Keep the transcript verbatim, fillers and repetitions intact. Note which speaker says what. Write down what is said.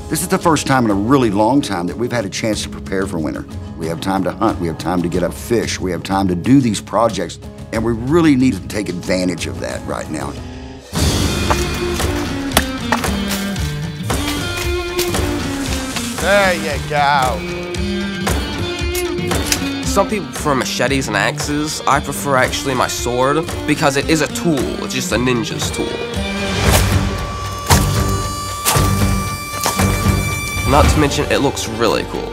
Speaker 1: This is the first time in a really long time that we've had a chance to prepare for winter. We have time to hunt, we have time to get up fish, we have time to do these projects, and we really need to take advantage of that right now.
Speaker 2: There you go.
Speaker 3: Some people prefer machetes and axes. I prefer actually my sword because it is a tool. It's just a ninja's tool. Not to mention, it looks really cool.